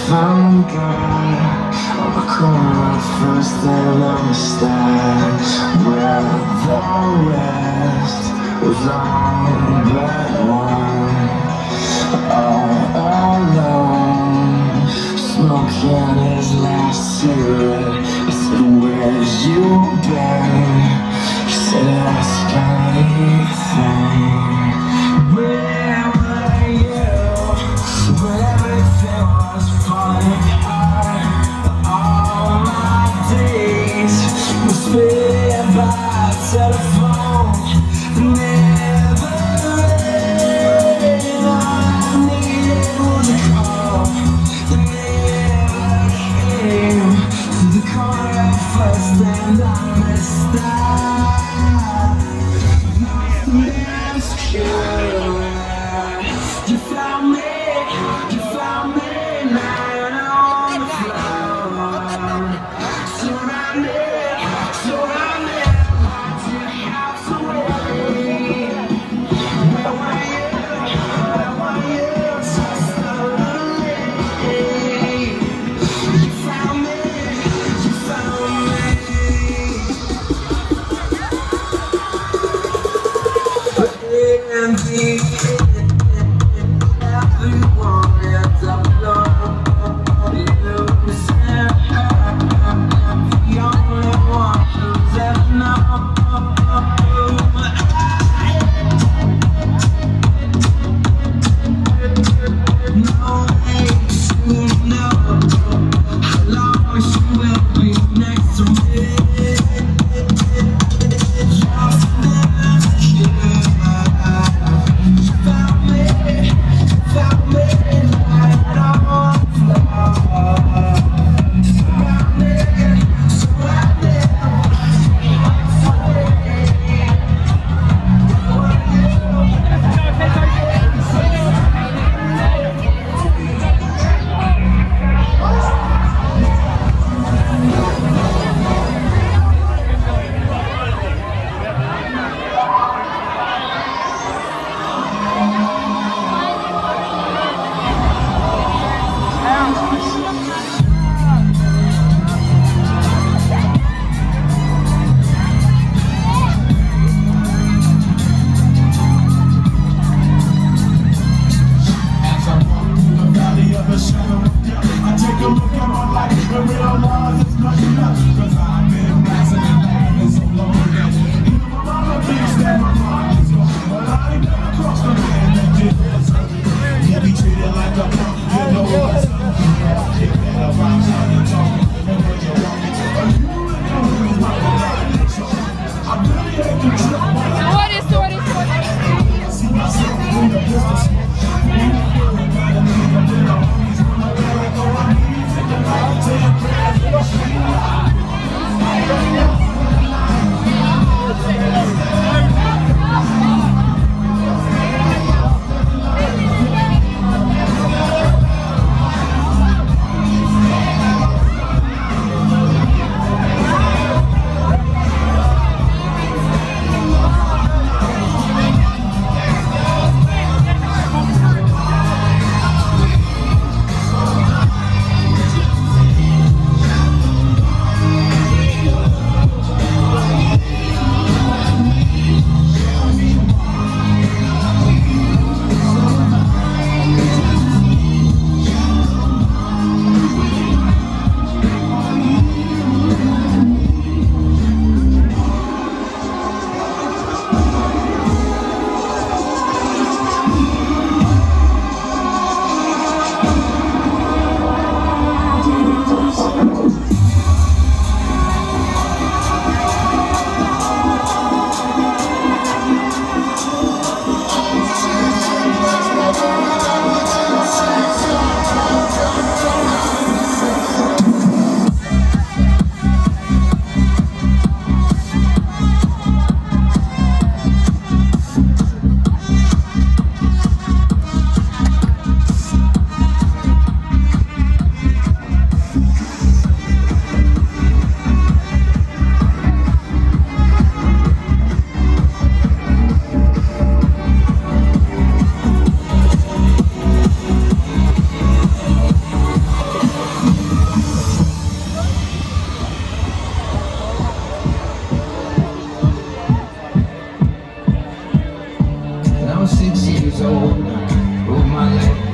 found God on the corner of First and Amistad, where the rest was all but one. All alone, smoking his last cigarette. I said, where's you been? He said, ask anything. Where were you when everything was falling apart? All my days were spent by telephone. Never rain. All I needed was a call that never came. To the corner of First and Amistad. That's true. You found me lying on the floor. Surrounded by your house away. Where were you so suddenly? You found me. In the 6 years old. All my life